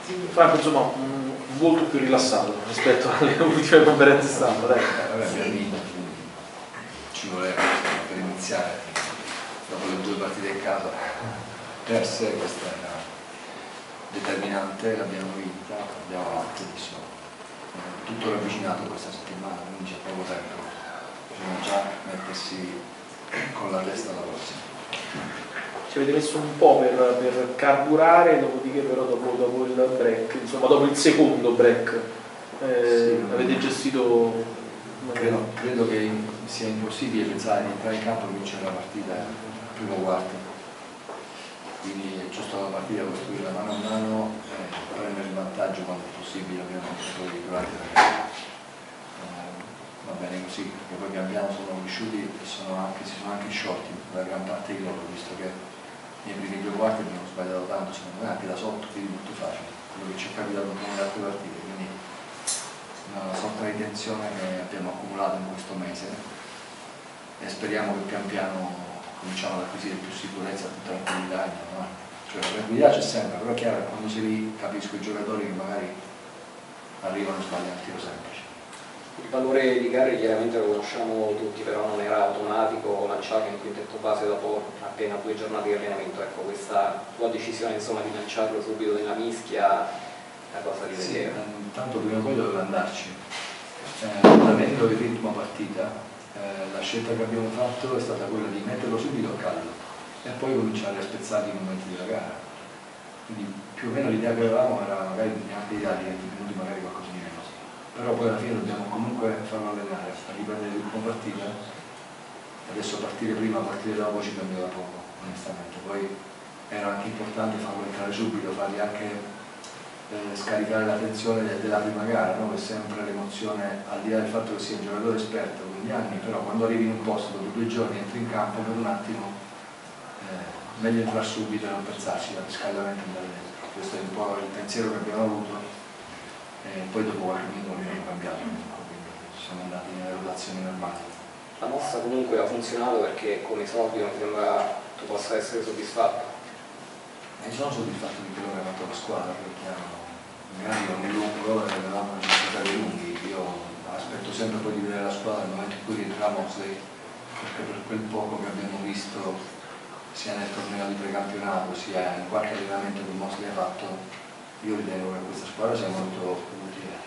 Franco, insomma, molto più rilassato rispetto alle ultime conferenze stampa, dai. Abbiamo vinto, ci voleva per iniziare, dopo le 2 partite in casa perse, questa era determinante, l'abbiamo vinta, andiamo avanti adesso. Tutto ravvicinato questa settimana, quindi c'è poco tempo, bisogna già mettersi con la testa alla prossima. Ci avete messo un po' per carburare, dopodiché però dopo il break, insomma dopo il secondo break, sì, avete gestito... Credo che sia impossibile pensare di entrare in campo e vincere la partita al primo quarto, quindi è giusto la partita costruirla mano a mano e prendere il vantaggio quando è possibile, ovviamente poi va bene così, perché poi pian piano sono cresciuti e si sono anche sciolti da gran parte di loro, visto che nei primi 2 quarti abbiamo sbagliato tanto, secondo me anche da sotto, quindi molto facile, quello che ci è capitato nelle altre partite, quindi una sorta di tensione che abbiamo accumulato in questo mese e speriamo che pian piano cominciamo ad acquisire più sicurezza, più tranquillità, no? Cioè la tranquillità c'è sempre, però è chiaro che quando sei lì capisco i giocatori che magari arrivano e sbagliano il tiro semplice. Il valore di Garri chiaramente lo conosciamo tutti, però non era automatico lanciarlo in quintetto base dopo appena 2 giornate di allenamento. Ecco, questa tua decisione insomma di lanciarlo subito nella mischia è una cosa di vedere. Sì, intanto prima o poi doveva andarci. Avendo il ritmo a partita, la scelta che abbiamo fatto è stata quella di metterlo subito a caldo e poi cominciare a spezzarli i momenti della gara. Quindi più o meno l'idea che avevamo era magari neanche di dargli 20 minuti, magari qualcosa di meno. Però poi alla fine dobbiamo comunque farlo allenare, a riprendere il ritmo partita. Adesso partire prima, partire dopo ci cambiava poco, onestamente. Poi era anche importante farlo entrare subito, fargli anche scaricare la tensione della prima gara, no? È sempre l'emozione, al di là del fatto che sia un giocatore esperto con gli anni, però quando arrivi in un posto dopo 2 giorni, entri in campo per un attimo, meglio entrare subito e non pensarci al riscaldamento e andare dentro. Questo è un po' il pensiero che abbiamo avuto e poi dopo qualche minuto abbiamo cambiato, quindi siamo andati nelle rotazioni normali. La mossa comunque ha funzionato perché come esordio mi sembra tu possa essere soddisfatto. E sono soddisfatto di quello che ha fatto la squadra, perché magari è un lungo e avevamo necessità di lunghi. Io aspetto sempre poi di vedere la squadra nel momento in cui rientra Mosley, perché per quel poco che abbiamo visto sia nel torneo di precampionato sia in qualche allenamento che Mosley ha fatto, io ritengo che questa squadra sia molto utile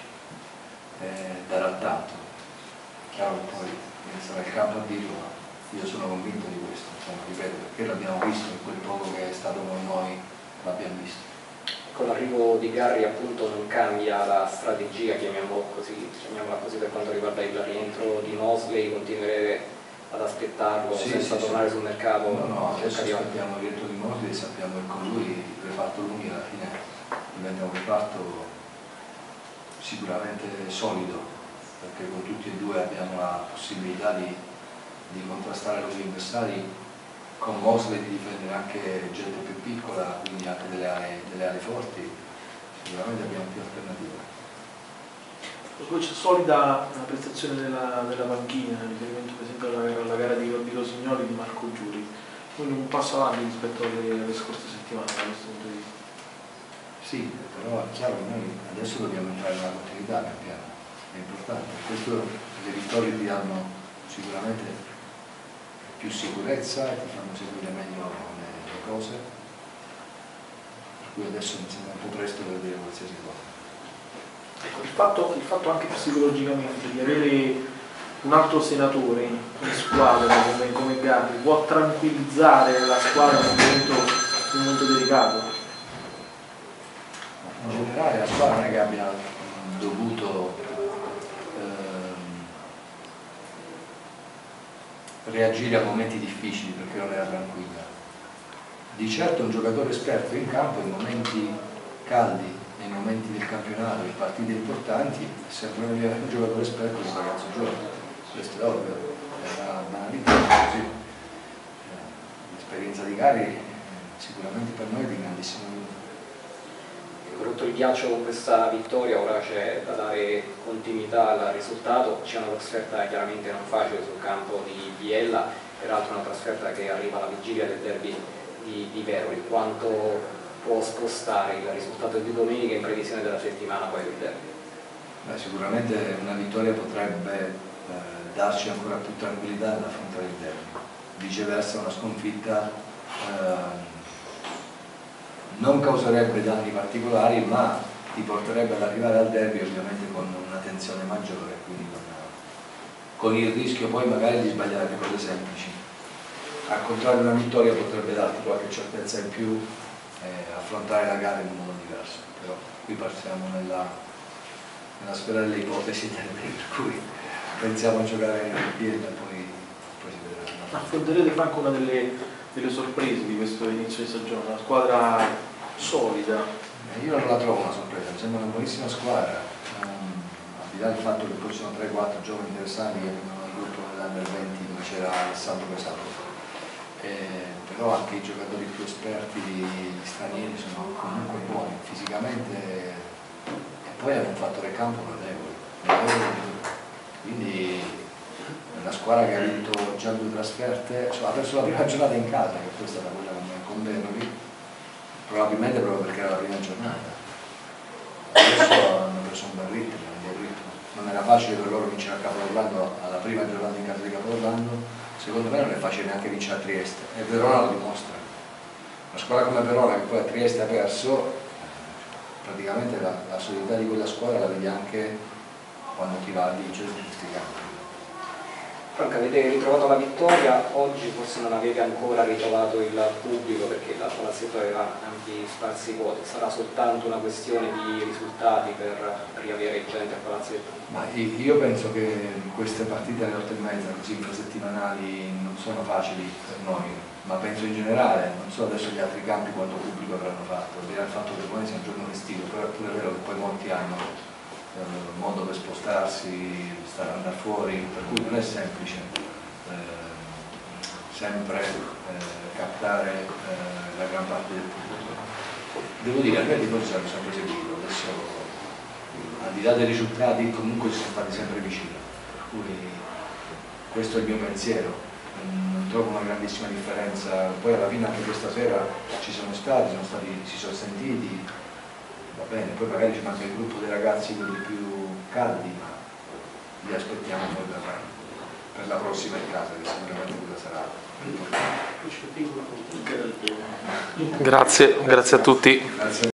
e darà tanto. Chiaro che poi sarà il campo a dirlo, ma io sono convinto di questo, insomma, ripeto, perché l'abbiamo visto in quel poco che è stato con noi, l'abbiamo visto. Con l'arrivo di Garri appunto non cambia la strategia, chiamiamola così, per quanto riguarda il rientro di Mosley, continuerete ad aspettarlo senza tornare sul mercato? No, adesso aspettiamo il rientro di Mosley e sappiamo che con lui il reparto lunghi alla fine diventa un reparto sicuramente solido, perché con tutti e 2 abbiamo la possibilità di contrastare lunghi avversari, con Mosley di difendere anche gente più piccola, quindi anche delle aree forti, sicuramente abbiamo più alternative. Poi c'è solida la prestazione della panchina, in riferimento per esempio alla gara di Rosignoli di Marco Giuri, quindi un passo avanti rispetto alle scorse settimane da questo punto di vista. Sì, però è chiaro che noi adesso dobbiamo entrare nella continuità pian piano, è importante, questo le vittorie ti danno sicuramente più sicurezza e ti fanno seguire meglio le cose, per cui adesso mi sembra un po' presto per dire qualsiasi cosa. Ecco, il fatto anche psicologicamente di avere un altro senatore in squadra come Garri può tranquillizzare la squadra in un momento delicato? In generale la squadra non è che abbia dovuto reagire a momenti difficili perché non era tranquilla. Di certo un giocatore esperto in campo in momenti caldi, nei momenti del campionato, in partite importanti, è sempre un giocatore esperto che il ragazzo gioca. Questo è ovvio, è una banalità così. L'esperienza di Garri sicuramente per noi è di grandissimo aiuto. Rotto il ghiaccio con questa vittoria, ora c'è da dare continuità al risultato, c'è una trasferta chiaramente non facile sul campo di Biella, peraltro una trasferta che arriva alla vigilia del derby di Veroli. Quanto può spostare il risultato di domenica in previsione della settimana poi del derby? Sicuramente una vittoria potrebbe darci ancora più tranquillità nell'affrontare il derby. Viceversa una sconfitta non causerebbe danni particolari, ma ti porterebbe ad arrivare al derby ovviamente con una tensione maggiore, quindi con il rischio poi magari di sbagliare le cose semplici. Al contrario, una vittoria potrebbe darti qualche certezza in più e affrontare la gara in un modo diverso, però qui partiamo nella sfera delle ipotesi, per cui pensiamo a giocare in piedi e poi si vedrà. Affronterete Franco una delle sorprese di questo inizio di stagione, una squadra solida. Io non la trovo una sorpresa, mi sembra una buonissima squadra, al di là del fatto che poi ci sono 3-4 giovani interessanti che vengono dal gruppo dell'Under 20 dove c'era Alessandro Pesaro. Però anche i giocatori più esperti, gli stranieri, sono comunque buoni fisicamente e poi hanno un fattore campo notevole. Quindi è una squadra che ha vinto già 2 trasferte, ha perso la prima giornata in casa, che poi è stata quella con Bernoulli, probabilmente proprio perché era la prima giornata. Adesso hanno preso un bel ritmo, non era facile per loro vincere a Capodorlando alla prima giornata in casa di Capodorlando. Secondo me non è facile neanche vincere a Trieste, e Verona lo dimostra. Una squadra come Verona che poi a Trieste ha perso, praticamente la solidità di quella squadra la vedi anche quando ti va a vincere su questi campi. Franco, avete ritrovato la vittoria, oggi forse non avete ancora ritrovato il pubblico perché la palazzetto aveva ampi spazi vuoti, sarà soltanto una questione di risultati per riavere gente al palazzetto? Ma io penso che queste partite alle 8:30 così infrasettimanali non sono facili per noi, ma penso in generale, non so adesso gli altri campi quanto pubblico avranno fatto, al di là del fatto che poi sia un giorno festivo, però è pure vero che poi molti hanno modo per spostarsi, andare fuori, per cui non è semplice sempre captare la gran parte del pubblico. Devo dire, a me i tifosi hanno sempre seguito, adesso al di là dei risultati comunque ci sono stati sempre vicini, per cui questo è il mio pensiero, non trovo una grandissima differenza, poi alla fine anche questa sera ci sono stati, si sono sentiti, va bene, poi magari ci manca il gruppo dei ragazzi quelli più caldi, ma li aspettiamo poi per la prossima in casa, che sicuramente quella sarà importante. Grazie a tutti. Grazie.